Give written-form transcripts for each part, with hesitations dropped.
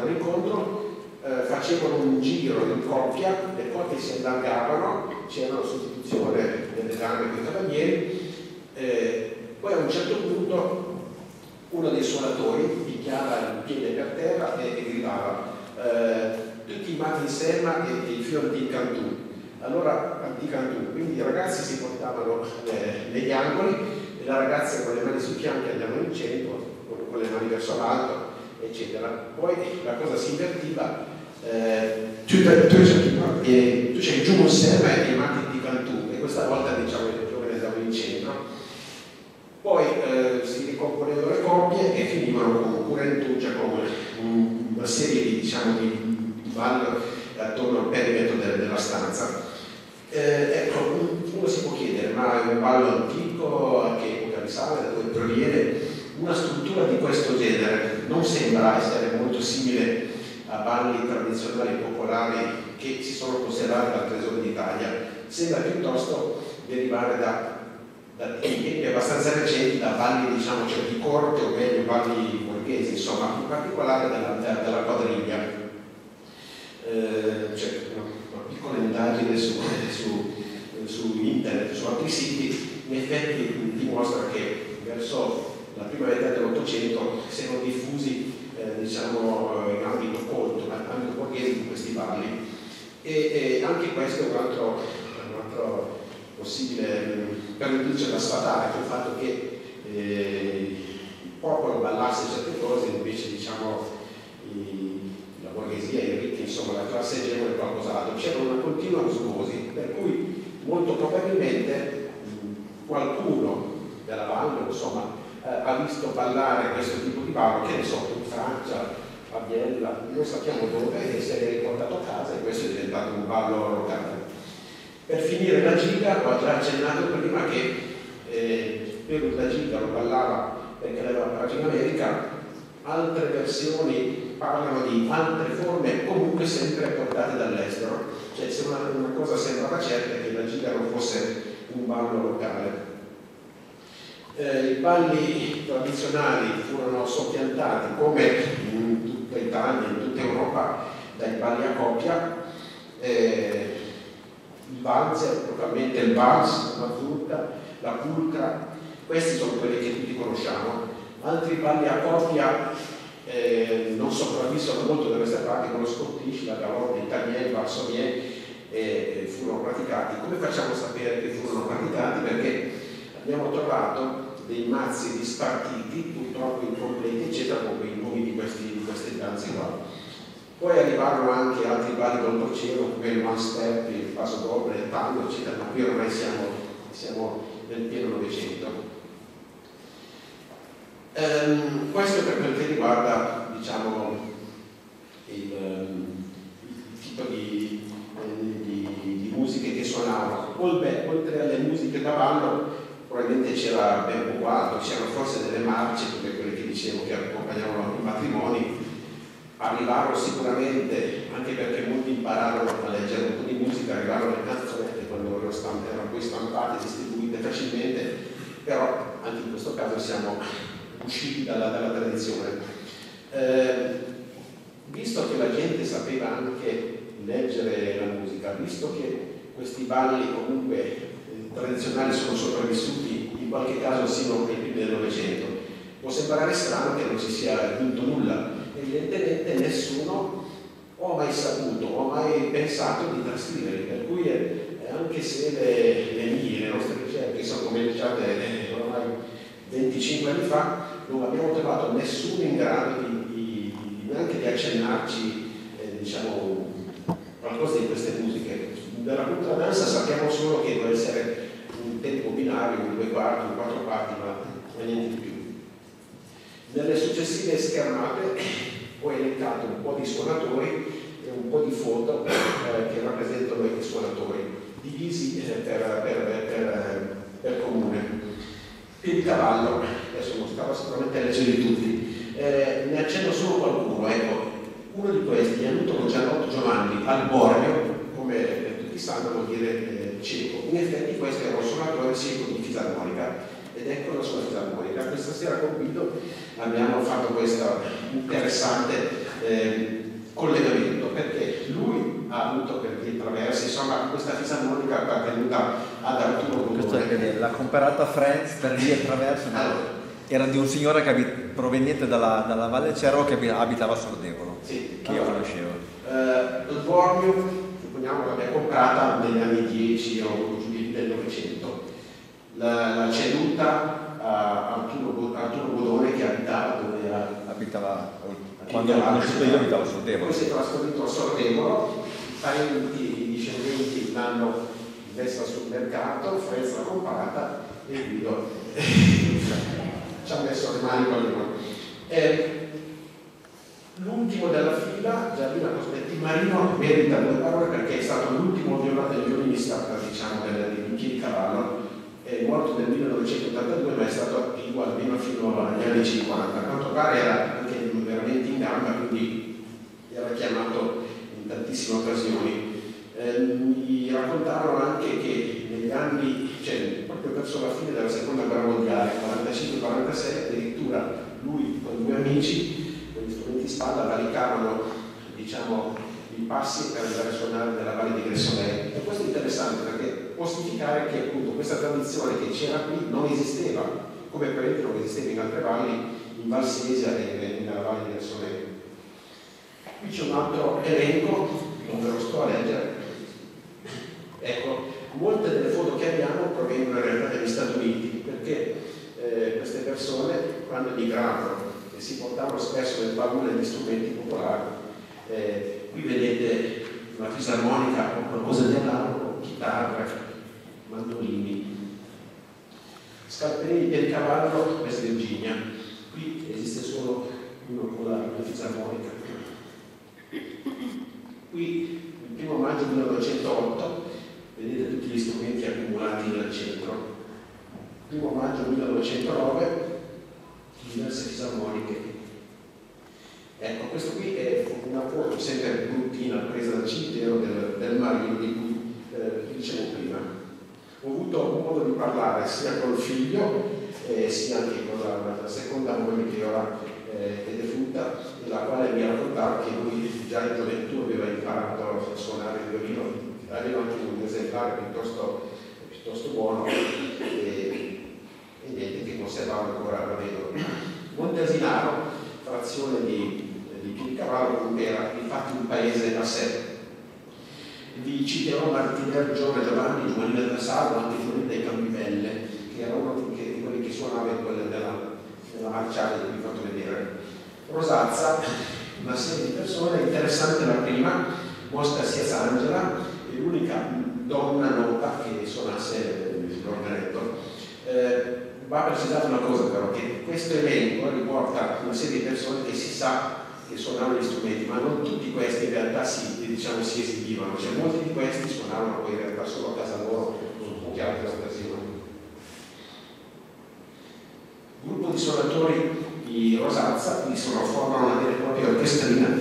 andavano incontro, facevano un giro in coppia, le coppie si allargavano, c'era una sostituzione delle dame con i cavalieri, poi a un certo punto uno dei suonatori picchiava il piede per terra e gridava tutti i matti insieme e i fiori di Cantù. Allora di Cantù, quindi i ragazzi si portavano negli angoli e le ragazze con le mani sui fianchi andavano in centro, con le mani verso l'alto, eccetera. Poi la cosa si invertiva, tu c'è giù insieme e i matti di Cantù, e questa volta diciamo i giovani andavano in centro. Poi si ricomponevano le coppie e finivano con Curentuccia, con una serie di, diciamo, di balli attorno al perimetro della stanza. Ecco, uno si può chiedere, ma è un ballo antico, a che epoca risale, da dove proviene? Una struttura di questo genere non sembra essere molto simile a balli tradizionali popolari che si sono conservati dal Tesoro d'Italia, sembra piuttosto derivare da tempi abbastanza recenti, da balli, diciamo, cioè di corte, o meglio balli borghesi, insomma, in particolare della quadriglia. C'è una piccola indagine su internet, su altri siti, in effetti dimostra che verso la prima metà dell'Ottocento si erano diffusi diciamo in ambito colto, in ambito borghese di questi balli, e anche questo è un altro possibile pregiudizio da sfatare, il fatto che il popolo ballasse certe cose, invece diciamo la borghesia, i ricchi, insomma la classe egemone qualcos'altro. C'era una continua osmosi, per cui molto probabilmente qualcuno della valle, insomma, ha visto ballare questo tipo di ballo, che ne so, in Francia, a Biella, non sappiamo dove, e se l'è riportato a casa, e questo è diventato un ballo locale. Per finire la giga, ho già accennato prima che per la giga lo ballava perché l'aveva apparato in America, altre versioni parlano di altre forme comunque sempre portate dall'estero, cioè se una cosa sembrava certa è che la giga non fosse un ballo locale. I balli tradizionali furono soppiantati, come in tutta Italia, in tutta Europa, dai balli a coppia. Il valzer, probabilmente il vals, la mazurka, la polka, questi sono quelli che tutti conosciamo. Altri balli a coppia non sopravvissero molto da queste parti, come lo scottish, la galope, l'italien, il varsovien, furono praticati. Come facciamo a sapere che furono praticati? Perché abbiamo trovato dei mazzi di spartiti, purtroppo incompleti, eccetera, come i nomi di queste danze qua. Poi arrivarono anche altri balli d'oltreoceano, come il one step, il passo doble, il tango, eccetera, ma qui ormai siamo nel pieno Novecento. Questo per quel che riguarda, diciamo, il tipo di musiche che suonavano. Oltre alle musiche da ballo, probabilmente c'era ben poco altro, c'erano forse delle marce, come quelle che dicevo, che accompagnavano i matrimoni. Arrivarono sicuramente, anche perché molti impararono a leggere un po' di musica, arrivarono le canzonette quando erano poi stampate e distribuite facilmente, però anche in questo caso siamo usciti dalla tradizione. Visto che la gente sapeva anche leggere la musica, visto che questi balli comunque tradizionali sono sopravvissuti in qualche caso sino ai primi del Novecento, può sembrare strano che non si sia aggiunto nulla. Evidentemente nessuno o ha mai saputo o ha mai pensato di trascriverli, per cui anche se le nostre ricerche sono cominciate ormai 25 anni fa, non abbiamo trovato nessuno in grado neanche di accennarci diciamo qualcosa di queste musiche. Della contradanza sappiamo solo che deve essere un tempo binario, un 2 quarti, un 4 quarti, ma niente di più. Nelle successive schermate ho elencato un po' di suonatori e un po' di foto che rappresentano i suonatori, divisi per comune. Piedicavallo, adesso non stavo sicuramente a leggere tutti, ne accenno solo qualcuno, ecco. Uno di questi, Ianuto Gianotto Giovanni al Bormio, come tutti sanno vuol dire cieco. In effetti questo era un suonatore cieco di fisarmonica, ed ecco la sua fisarmonica. Questa sera con Guido abbiamo fatto questa interessante comune. L'ha comparata a Friends per via attraverso. Allora, era di un signore proveniente dalla Valle Cerro che abitava a Sordevolo, sì, che io conoscevo. Il Bormio, supponiamo l'abbia comprata negli anni 10 o giù del Novecento. L'ha ceduta a Arturo Bodone, che abitava quando l'ho conosciuto io abitavo a Sordevolo. Poi si è trasferito a Sordevolo, i discendenti l'hanno messa sul mercato, Frezza l'ha comprata e Guido ci ha messo le mani con le mani. L'ultimo della fila, Giardino Cosmetti Marino, merita 2 parole perché è stato l'ultimo violinista, diciamo, di Chiricavallo. È morto nel 1982, ma è stato attivo almeno fino agli anni 50. A quanto pare era anche veramente in gamba, quindi era chiamato in tantissime occasioni. Mi raccontavano anche che negli anni, cioè proprio verso la fine della seconda guerra mondiale, 45-46, addirittura lui con 2 amici, con gli strumenti di spalla, valicavano, diciamo, i passi per andare a suonare nella valle di Gressonei. E questo è interessante perché può significare che appunto questa tradizione che c'era qui non esisteva, come per esempio non esisteva in altre valli, in Val Sesia e nella valle di Gressonei. Qui c'è un altro elenco, non ve lo sto a leggere. Ecco, molte delle foto che abbiamo provengono in realtà dagli Stati Uniti, perché queste persone, quando migravano e si portavano spesso nel baule degli strumenti popolari, qui vedete una fisarmonica o qualcosa di analogo, chitarra, mandolini, scalpelli per il cavallo, West Virginia. Qui esiste solo uno con la fisarmonica. Qui il 1 maggio 1908 vedete tutti gli strumenti accumulati nel centro. 1 maggio 1909 diverse fisarmoniche. Ecco, questo qui è una foto sempre bruttina presa dal cimitero del Marino di cui dicevo prima. Ho avuto modo di parlare sia col figlio sia anche con la seconda moglie che ora è defunta, la quale mi ha raccontato che lui già in gioventù aveva imparato a suonare il violino, aveva anche un esemplare piuttosto buono e niente, che conservava ancora la vedova. Montesinaro, frazione di Chiricavallo, comunque era infatti un paese a sé. Vi citerò Martiner, Giorgio Giovanni, Giovanni del Salvo, anche Giovanni dei Campivelle, che era uno di quelli che suonava in quella nella marciale che vi ho fatto vedere. Rosazza, una serie di persone, interessante la prima, Mosca Siasangela, è l'unica donna nota che suonasse l'organetto. Va precisata una cosa però, che questo elenco riporta una serie di persone che si sa che suonavano gli strumenti, ma non tutti questi in realtà si esibivano, cioè molti di questi suonavano poi in realtà solo a casa loro o in poche altre occasioni. Gruppo di suonatori di Rosazza, quindi formano una vera e propria orchestrina.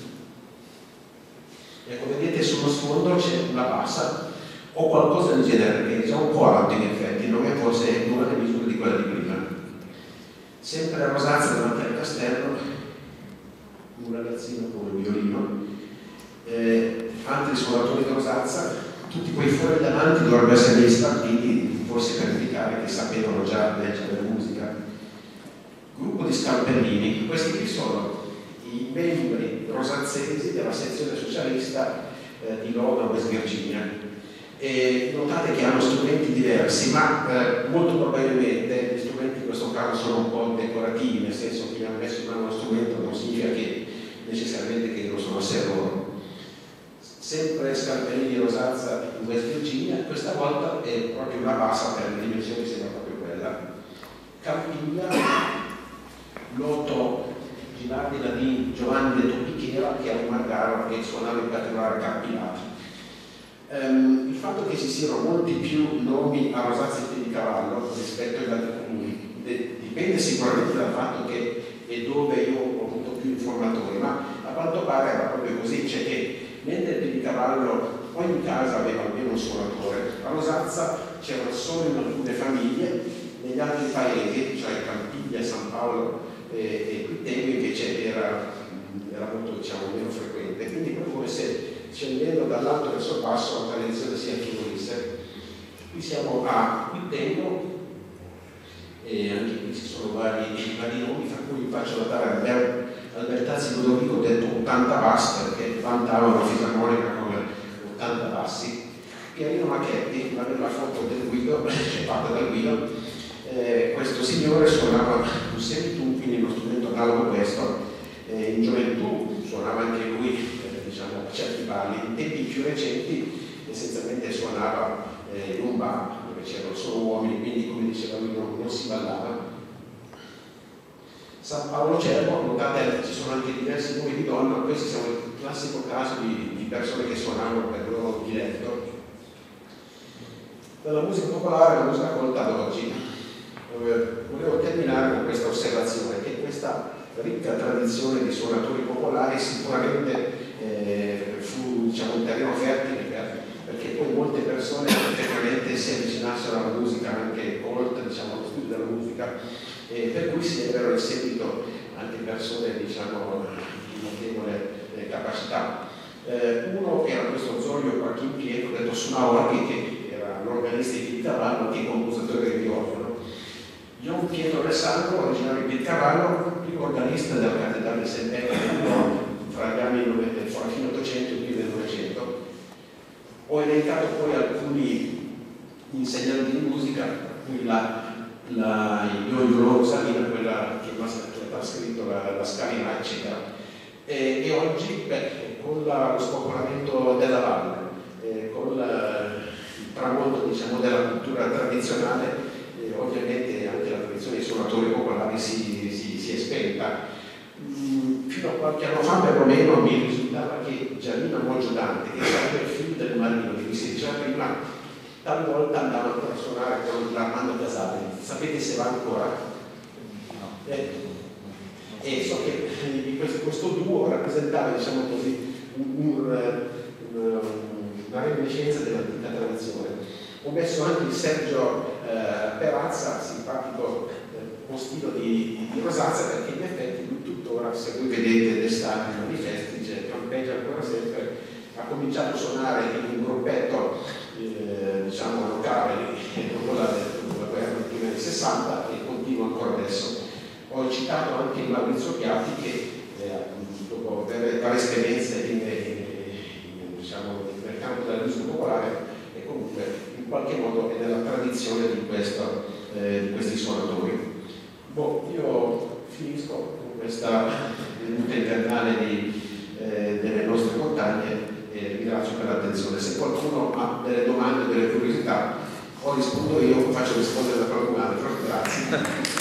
Ecco, vedete sullo sfondo c'è una bassa o qualcosa del genere, che è già un po' alto in effetti, non è forse una delle misure di quella di prima. Sempre a Rosazza, davanti al castello, un ragazzino con il violino, altri suonatori di Rosazza, tutti quei fuori davanti dovrebbero essere degli spartiti, forse per indicare che sapevano già leggere musica. Gruppo di Scalpellini, questi qui sono i membri rosazzesi della sezione socialista di Logan, West Virginia. E notate che hanno strumenti diversi, ma molto probabilmente gli strumenti in questo caso sono un po' decorativi, nel senso che gli hanno messo in mano uno strumento non significa che necessariamente che non sono a sé loro. Sempre Scalpellini di Rosazza in West Virginia, questa volta è proprio una bassa per le dimensioni, sembra proprio quella. Campiglia, noto Gilardi Ladin, Giovanni De Topichera, che era un margaro che suonava in particolare campilati. Il fatto che ci siano molti più nomi a Rosazza e Piedicavallo rispetto agli altri comuni dipende sicuramente dal fatto che è dove io ho avuto più informatori, ma a quanto pare era proprio così, cioè che mentre Piedicavallo ogni casa aveva almeno un suonatore, a Rosazza c'erano solo in alcune famiglie, negli altri paesi, cioè Campiglia, San Paolo e Quittemio invece era molto, diciamo, meno frequente, quindi proprio come se scendendo dall'alto verso il basso la tradizione si affievolisse. Qui siamo a Quittengo e anche qui ci sono vari nomi, tra cui faccio notare Albertazzi Ludovico, detto 80 bassi, perché vantava una fisarmonica con 80 bassi. Pierino Macchetti, la foto del Guido, fatta dal Guido, questo signore suonava un semi-tu, quindi uno strumento analogo a questo, in gioventù suonava anche lui, diciamo, a certi balli. In tempi più recenti essenzialmente suonava in un bar dove c'erano solo uomini, quindi come diceva lui non si ballava. San Paolo Cervo, notate ci sono anche diversi nomi di donna, questi sono il classico caso di persone che suonavano per il loro diletto. Dalla musica popolare alla musica colta ad oggi, volevo terminare con questa osservazione, che questa ricca tradizione di suonatori popolari sicuramente fu, diciamo, un terreno fertile perché poi molte persone effettivamente si avvicinassero alla musica anche colta, diciamo, allo studio della musica, per cui si ebbero in seguito anche persone, diciamo, di notevole capacità. Uno era questo Zorio Joachim Pietro, detto Sunaorghi, che era un organista di Piedcavallo, anche compositore di organo. John Pietro Alessandro, originario di Piedcavallo, primo organista della cattedrale di Sempegna fra gli anni fra fine 800 e il 1900. Ho elencato poi alcuni insegnanti di musica, qui Iorio Rosalina, quella che ha trascritto la Scalina, eccetera. E oggi, con lo spopolamento della valle, con il tramonto, diciamo, della cultura tradizionale, ovviamente anche la tradizione dei suonatori popolari si è spenta. Fino a qualche anno fa perlomeno mi risultava che Giannino Moggiodante, che sarebbe il figlio del marino di cui si diceva prima, talvolta andava ancora a suonare con l'Armando Casale. Sapete se va ancora? No. E so che questo duo rappresentava, diciamo così, una reminiscenza dell'antica tradizione. Ho messo anche il Sergio Perazza, simpatico postino di Rosazza, perché in effetti lui tuttora, se voi vedete d'estate i manifesti, dice, campeggia ancora sempre, ha cominciato a suonare in un gruppetto diciamo locale dopo la guerra del primi anni 60 e continua ancora adesso. Ho citato anche Maurizio Piatti che dopo varie esperienze diciamo, nel campo della musica popolare e comunque in qualche modo è nella tradizione di questi suonatori. Io finisco con questa venuta invernale delle nostre montagne e ringrazio per l'attenzione. Se qualcuno ha delle domande o delle curiosità o rispondo io o faccio rispondere da qualcun altro. Grazie.